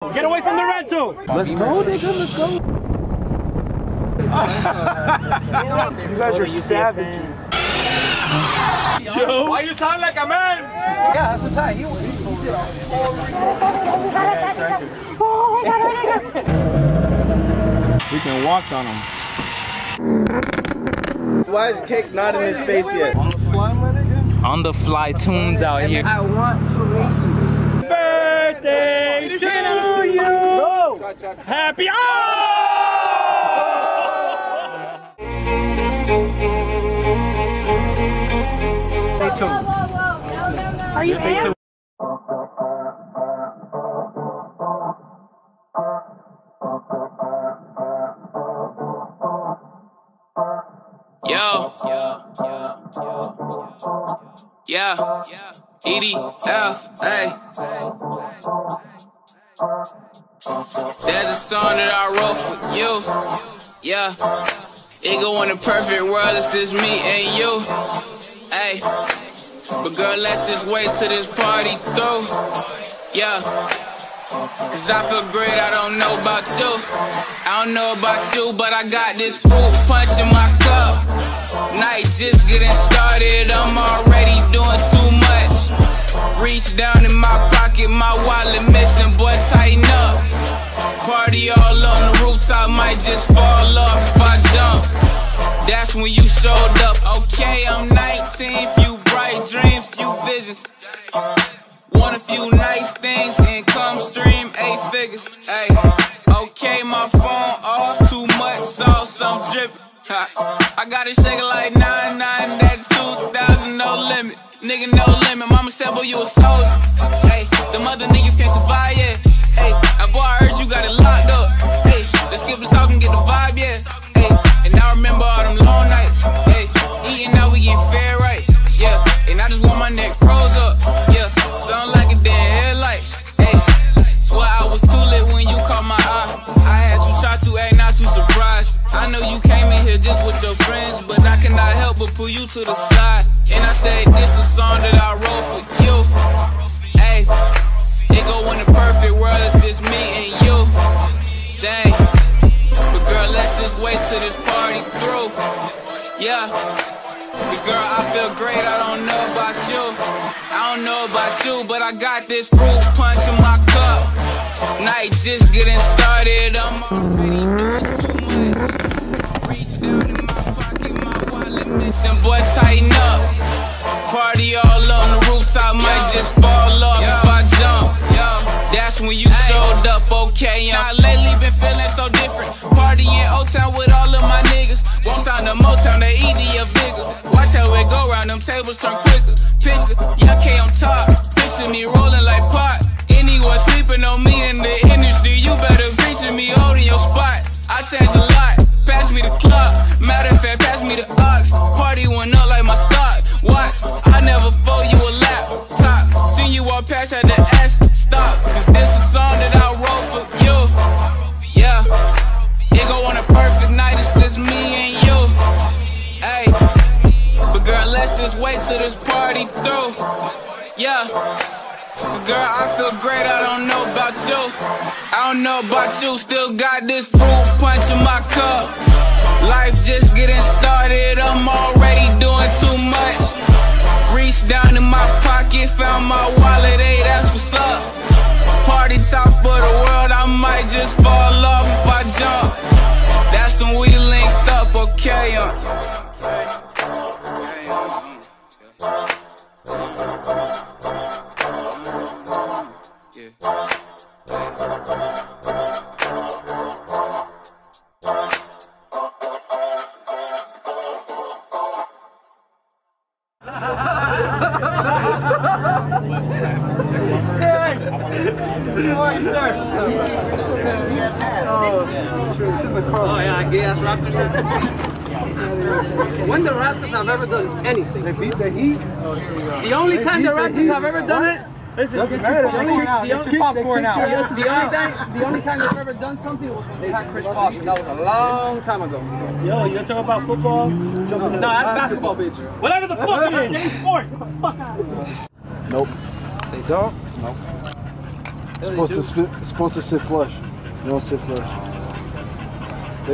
Get away from the rental! Let's go, nigga, let's go. You guys are savages. Yo. Why you sound like a man? Yeah, that's the tie. He did We can walk on him. Why is Cake not in his face yet? On the fly, my nigga? On the fly tunes out here. I want to race you. Birthday to you! No! Happy Stay tuned. Are you Stay tuned. Yeah, EDF, hey. There's a song that I wrote for you, yeah. It go in the perfect world, it's just me and you, hey. But girl, let's just wait till this party through, yeah. Cause I feel great, I don't know about you. I don't know about you, but I got this fruit punch in my cup. Night just getting started, I'm already doing too much. Reach down in my pocket, my wallet missing, boy, tighten up. Party all on the rooftop, might just fall off if I jump. That's when you showed up. Okay, I'm 19, few bright dreams, few visions. Want a few nice things, income stream, 8 figures. Ay, okay, my phone off, too much sauce, I'm dripping. I got it shaking like 99, that 2000, no limit. Nigga, no limit. Mama said, boy, you a soldier. Hey, them other niggas can't survive, yeah. Hey, boy, I heard you got it locked up. Hey, let's skip the talk and get the vibe, yeah. Hey, and I remember all them long nights. Hey, eating out, we getting fair right. Yeah, and I just want my neck froze up. Yeah, sound like a damn headlight. Hey, swear I was too lit when you caught my eye. I had to try to act not too surprised. I know you came in here just with your friends, but I cannot help but pull you to the side. And I said, this is a song that I wrote for you. Hey, it go in the perfect world, it's just me and you. Dang, but girl, let's just wait till this party through. Yeah, cause girl, I feel great, I don't know about you. I don't know about you, but I got this fruit punch in my cup. Night just getting started, I'm already doing too much. Reach down in my pocket, my wallet missing, boy, tighten up. Party all on the rooftop, might just fall off if I jump. That's when you showed up, okay. Now lately been feeling so different. Partying O-Town with all of my niggas. Won't sign the Motown, the ED a bigger. Watch how it go round, them tables turn quicker. Picture, young K on top. Picture me rolling like pot. Anyone sleeping on me in the industry, you better picture me holding your spot. I changed a lot, pass me the clock. Matter of fact, pass me the ox. Party went up like my stock. Watch, I never fold you a laptop. Seen you walk past, had to ask, stop. Cause this is a song that I wrote for you. Yeah, it go on a perfect night, it's just me and you. Hey, but girl, let's just wait till this party through. Yeah. Girl, I feel great, I don't know about you. I don't know about you, still got this fruit punch in my cup. Life just getting started, I'm already doing too much. Reached down in my pocket, found my wallet, hey, that's what's up. Party top for the world, I might just fall off if I jump. That's when we linked up, okay, Oh yeah, gay-ass Raptors. When the Raptors have ever done anything? They beat the Heat. The only time the Raptors have ever done it. Listen, doesn't matter. The only time they've ever done something was when they had Chris Paul, and that was a long time ago. Yo, you talk about football? No, that's basketball, bitch. Whatever the fuck it is, sports. Get the fuck out of here. Nope. They don't? Nope. Supposed to sit flush. You don't sit flush. See?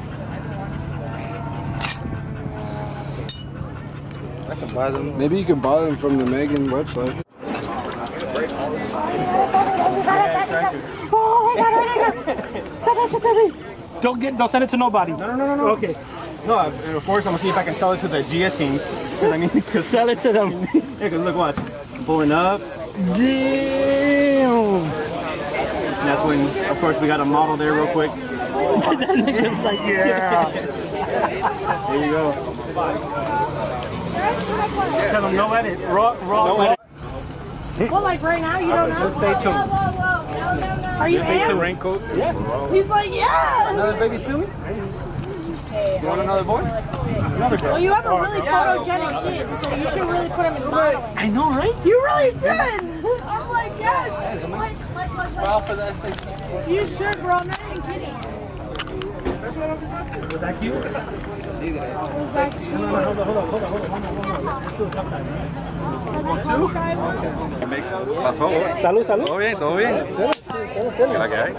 I can buy them. Maybe you can buy them from the Megan website. Don't send it to nobody. No. Okay. No, of course I'm gonna see if I can sell it to the GS team. Because I need to Sell it to them. Yeah, cause look, watch. Pulling up. Damn. And that's when, of course, we got a model there real quick. That nigga's like, yeah. There you go. Tell them no edit. Raw. No edit. Well, like right now, you don't know. Let's stay tuned. Are you Sam? Raincoat. Yeah. He's like, yeah. Another baby Sumi? You want another boy? Another girl. Well, you have a really photogenic kid, so you should really put him in modeling. I know, right? You really should. I'm like, yes. Smile for the SXe. You should, bro. I'm not even kidding. Was that cute? Was that cute? Hold on. Let's do a top time, Pasó. Salud. Todo bien, todo bien. ¿Qué la que hay?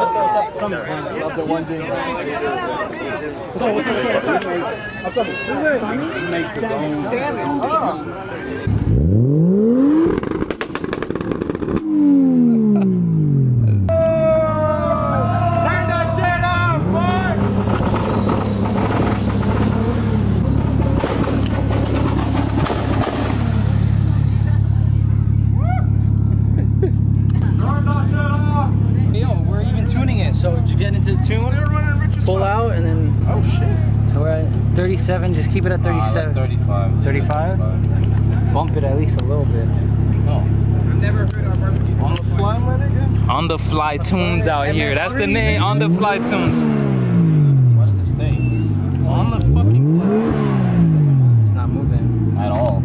So you get into the tune, pull out, and then. Oh shit. So we're at 37. Just keep it at 37. 35. 35. Bump it at least a little bit. I've never heard our barbecue. On the fly, my nigga? On the fly tunes out here. That's the name. On the fly tunes. Why does it stay? On the fucking fly. It's not moving At all.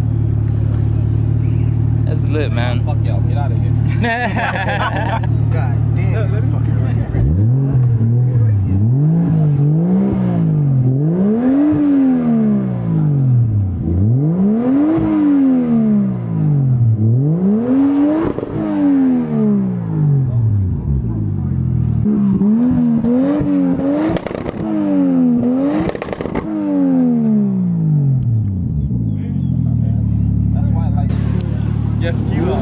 That's lit, man. Fuck y'all. Get out of here. God damn. Let me fucking Yes, Kilo.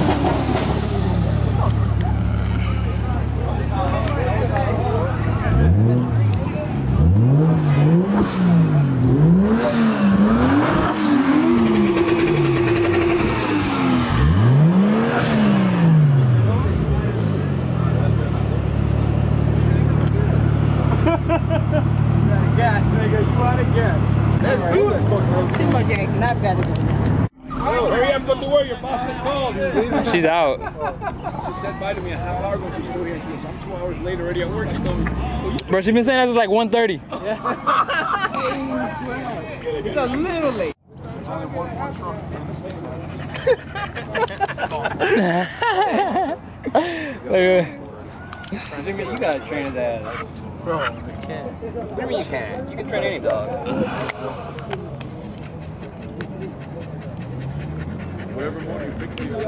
Gas, nigga, you out of gas. That's good. Too much action. I've got to go. Oh, hurry up, go to work. Your boss is called. She's out. She said bye to me a half hour ago. She's still here. She goes, I'm 2 hours late already at work. She told me. Bro, she been saying that since like 1:30. It's a little late. Jimmy, you gotta train his ass. Bro, I can't. What do you mean you can't? You can train any dog. Whatever morning you pick me up.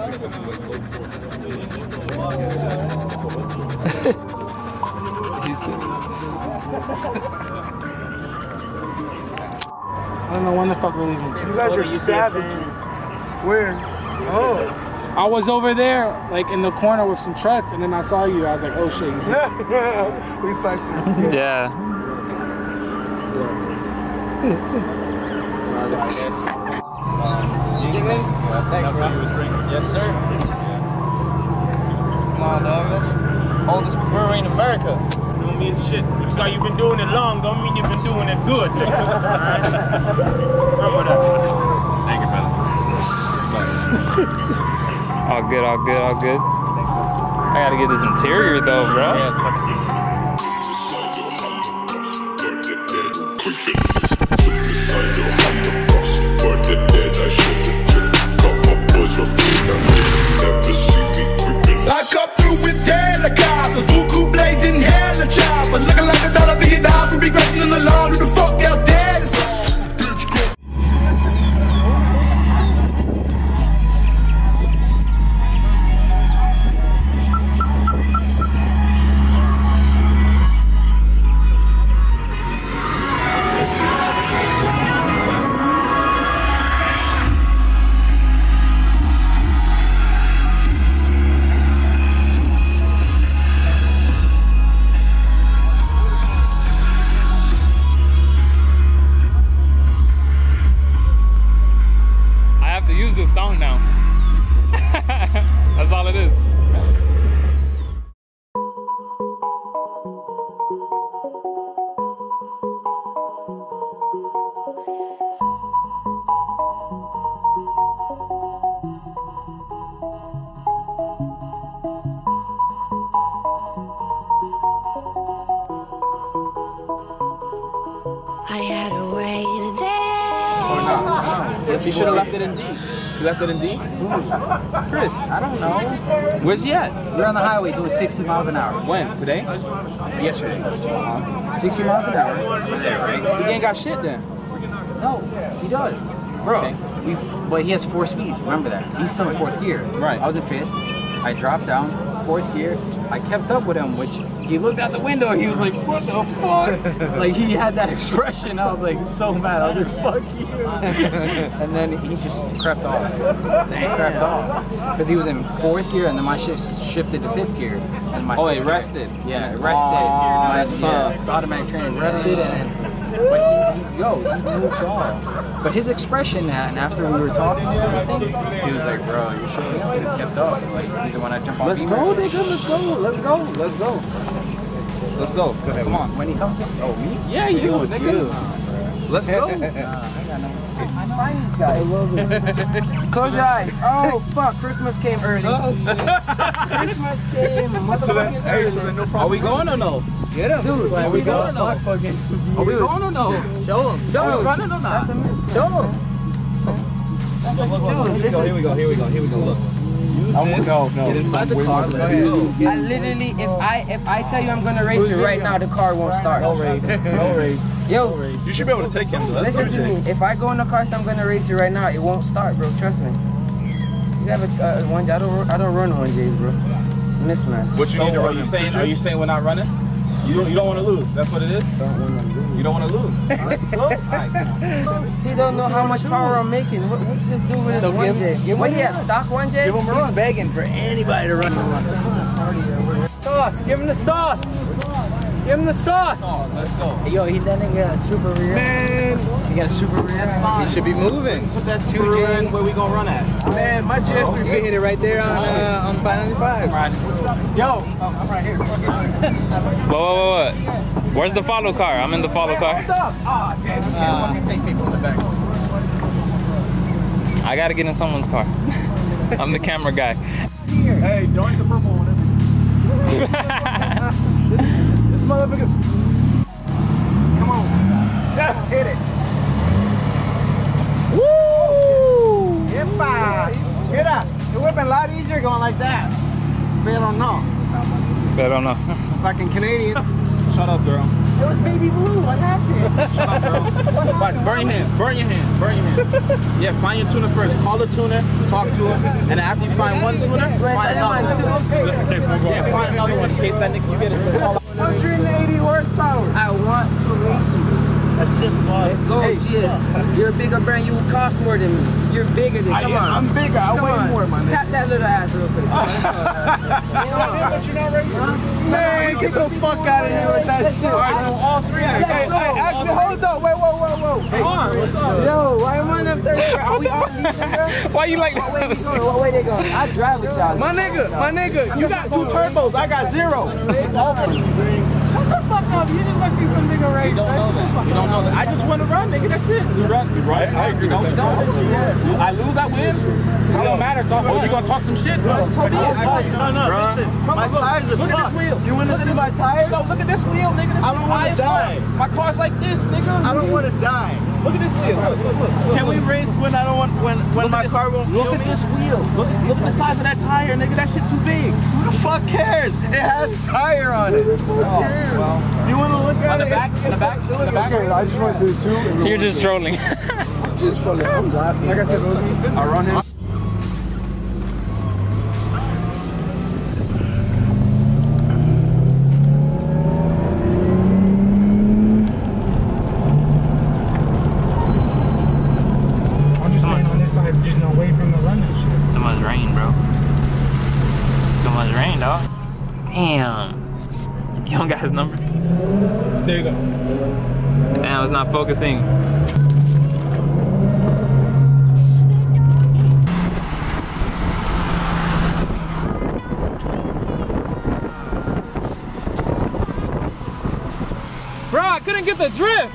I don't know when the fuck we're leaving. You guys are savages. Where? Oh. I was over there, like in the corner with some trucks, and then I saw you. I was like, oh shit. You see? We sniped you. Yeah. Yes, sir. Come on, dog. That's oldest brewery in America. Don't mean shit. Just because you've been doing it long, don't mean you've been doing it good. Remember that. Thank you, brother. All good. I gotta get this interior though, bro. Yeah, it's fucking. I come through with helicopters, buku blades and helicopters, looking like a dollar big dog, we be racing in the lawn, who the fuck else dead? He should have left it in D. You left it in D? Chris, I don't know. Where's he at? We're on the highway doing 60 miles an hour. When? Today? Yesterday. 60 miles an hour. He ain't got shit then. No, he does. Bro, but he has 4 speeds. Remember that. He's still in 4th gear. Right. I was in 5th. I dropped down, 4th gear. I kept up with him, which he looked out the window and he was like, what the fuck? Like, he had that expression. I was like, so mad. I was like, fuck you. And then he just crept off. Crept off. Because he was in 4th gear and then my shift shifted to 5th gear. And my it rested. Yeah, it rested. That's automatic training rested and then, but he moved on. But his expression, and after we were talking and everything, he was like, bro, you sure we could have kept up? Like, he's the one that jumped on. Let's go, nigga, let's go. Let's go. Come on. When he comes in? Oh, me? Yeah, you, nigga. Let's go. Close your eyes. Oh, fuck. Christmas came early. Christmas came motherfucking early. Are we going or no? Get him. Dude, are we going or no? Are we going or no? Show him. Show him. Running or not? Show him. Here we go. Look. No. Get inside the car. I literally, if I tell you I'm gonna race you right now, the car won't start. No race. Yo, You should be able to take him. listen to me. If I go in the car, so I'm gonna race you right now, it won't start, bro. Trust me. You have a one. I don't run 1Js, bro. It's a mismatch. What you need to run? Are you saying we're not running? You don't want to lose. That's what it is. You don't want to lose. Let's go. He don't know how much power I'm making. What's this dude with his 1J? What do you have? Stock 1J? Give him a run. Begging for anybody to run. Sauce. Give him the sauce. Give him the sauce. Let's go. Hey, yo, he done got a super rear. Man. He got a super rear. That's fine. He should be moving. Put that super in. Where we gonna run at? Man, my GS3. You can hit it right there on 595. Yo. I'm right here. Whoa. Where's the follow car? I'm in the follow car. Ah, damn. You can't fucking take people in the back. I gotta get in someone's car. I'm the camera guy. Hey, join the purple one. This motherfucker. Come on. Yeah, hit it. Woo! Yepa! Get up. It would have been a lot easier going like that. Pero no. Fucking Canadian. Shut up, girl. It was baby blue. What happened? Shut up, girl. Burn your hand. Yeah, find your tuner first. Call the tuner, talk to him, and after you find one tuner, find another one. Just in case one goes. Yeah, find another one in case that nigga you get it. 180 horsepower. I want to race you. That's just fun. Let's go, GS. You're a bigger brand. You will cost more than me. You're bigger than me. Come on. I'm bigger. I weigh more, my nigga. Tap that little ass real quick. But you're not racing? Man, get the fuck out of here with that shit. All right, so all three. Hey, actually, hold up. Wait, whoa. Come on, what's up? Yo, why am I up there? Are we all leaving? Why you like What way they going? What way they going? I drive with y'all. My nigga, you got 2 turbos. I got 0. Shut the fuck up. You just want to see some nigga race. You don't know that. I just want to run, nigga. That's it. You run. Right? I agree with that. I lose, I win. It don't matter. Talk. Oh, you gonna talk some shit, bro? No, listen. My tires are fucked. Look at this wheel. You want to see my tires? No, look at this wheel, nigga. I don't want to die. My car's like this, nigga. I don't want to die. Look at this wheel. Look. Can we race when I don't want when my car won't Look feel at me? this wheel. Look at the size of that tire, nigga. That shit too big. Who the fuck cares? It has tire on it. Well. You want to look at On the it? back, on the back, on the back. Okay, I just want to see the 2. You're just trolling. Just funny. I'm laughing. Like I said, I run him. Too much rain, bro. Too much rain, dog. Damn. You don't got his number? There you go. Damn, it's not focusing. Bro, I couldn't get the drift.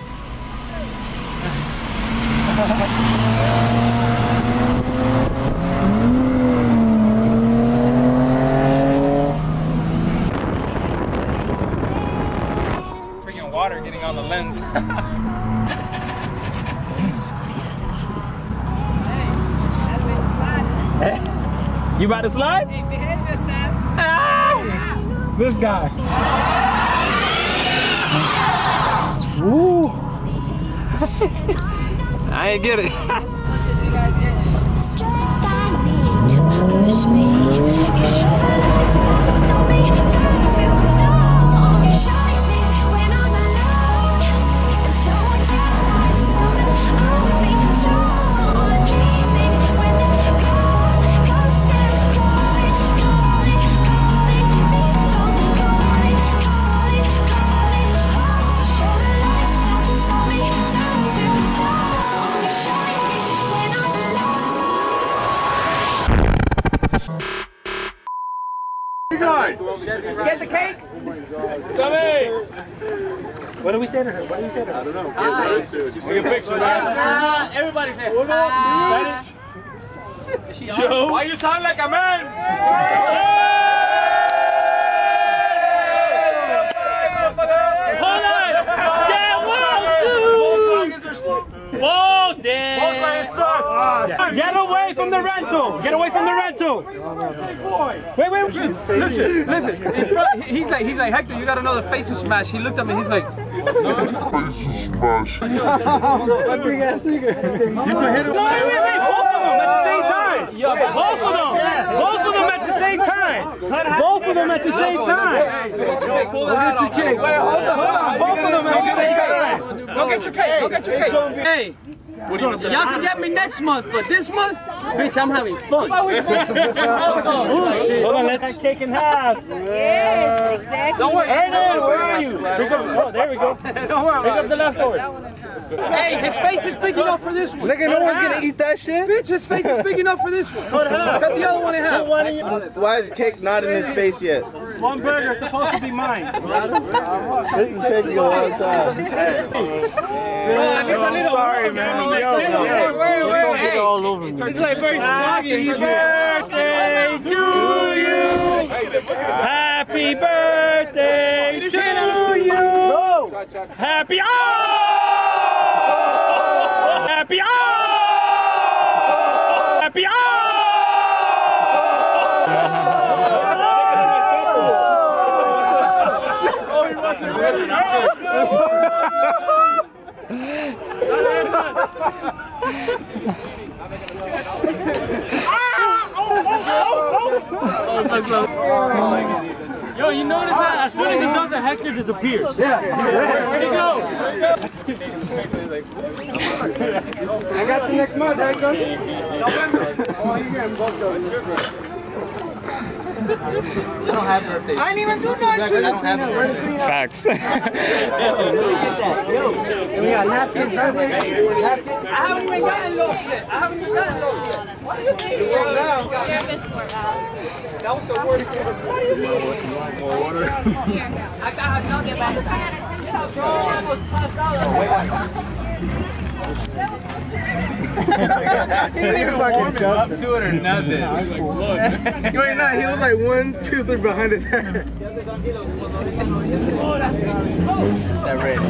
Freaking water getting on the lens. You about to slide? Ah! This guy. Woo! I ain't get it. Get the cake! What do we say to her? What do we say to her? I don't know. See a picture, man. Everybody say, Why you sound like a man? Hold on! Whoa, damn! Get away from the rental! Get away from the rental! Wait. listen. He's like, Hector, you gotta know the face is smashed. He looked at me, he's like, Big ass nigga. You can hit him. No, wait. Both of them at the same time. Both of them at the same time. Both of them at the same time. pull the hat off. Wait, hold on. Both of them at the same time. Go get your cake. Hey. Y'all can get me next month, but this month, bitch, I'm having fun. Oh shit. Hold on, let's cut cake in half. Yes, exactly. Don't worry. Ernest, where are you? Oh, there we go. Don't worry. Pick up the leftovers. Hey, his face is big enough for this one. Nigga, no one's gonna eat that shit. Bitch, his face is big enough for this one. Cut the other one in half. Why is cake not in his face yet? One burger is supposed to be mine. This is taking a long time. Sorry, man. Wait. It's like very soggy. Happy birthday to you. Happy birthday to you. Happy Yo, you notice that as soon as he does it, Hector disappears. Yeah. Where'd he go? I got you next month, Hector. Oh, you getting both of them. I don't have birthdays. I didn't even do nothing. I don't have birthdays. Facts. We got napkins, birthdays. I haven't even gotten lost yet. What do you think? That was the worst. What do you mean? I got nothing. Bro, I was passed out. He didn't even fucking jump to it or nothing. You ain't not. He was like 1, 2, 3 behind his head. That red.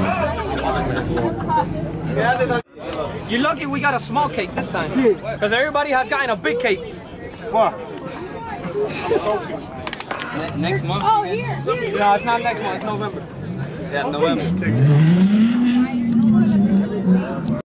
You're lucky we got a small cake this time. Because everybody has gotten a big cake. Fuck. Next month? Oh, here. No, it's not next month. It's November. Yeah, November.